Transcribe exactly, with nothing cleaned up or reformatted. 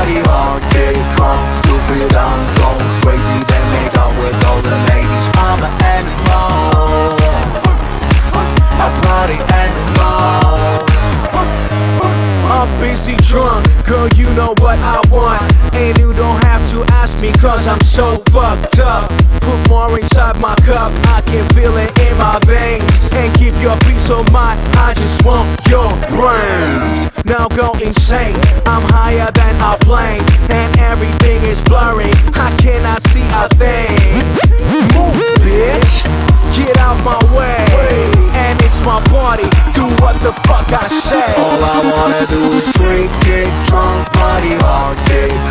party hard, get drunk, stupid, I'm going crazy. Then make out with all the ladies. I'm an animal, a party animal. I'm busy drunk, girl, you know what I want. And you don't have to ask me, cause I'm so fucked up. Put more inside my cup, I can feel it in my veins. And keep your peace of mind, I just want your brains. Now go insane, I'm higher than a plane. And everything is blurry, I cannot see a thing. Move, bitch, get out my way. And it's my party, do what the fuck I say. All I wanna do is drink, get drunk, party hard, get